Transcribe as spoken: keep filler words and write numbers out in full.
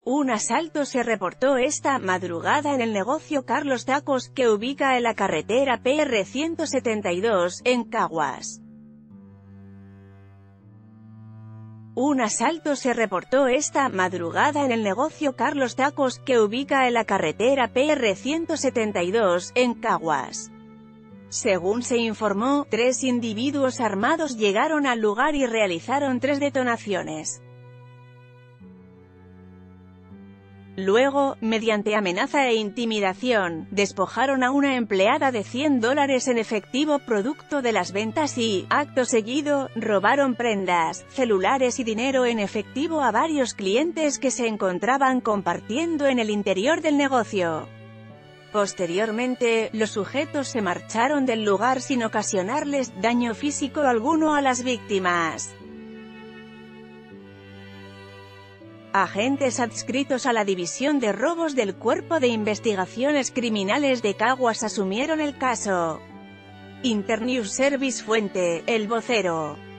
Un asalto se reportó esta madrugada en el negocio Carlos Tacos, que ubica en la carretera P R ciento setenta y dos, en Caguas. Un asalto se reportó esta madrugada en el negocio Carlos Tacos, que ubica en la carretera P R ciento setenta y dos, en Caguas. Según se informó, tres individuos armados llegaron al lugar y realizaron tres detonaciones. Luego, mediante amenaza e intimidación, despojaron a una empleada de cien dólares en efectivo producto de las ventas y, acto seguido, robaron prendas, celulares y dinero en efectivo a varios clientes que se encontraban compartiendo en el interior del negocio. Posteriormente, los sujetos se marcharon del lugar sin ocasionarles daño físico alguno a las víctimas. Agentes adscritos a la División de Robos del Cuerpo de Investigaciones Criminales de Caguas asumieron el caso. Internews Service Fuente, El Vocero.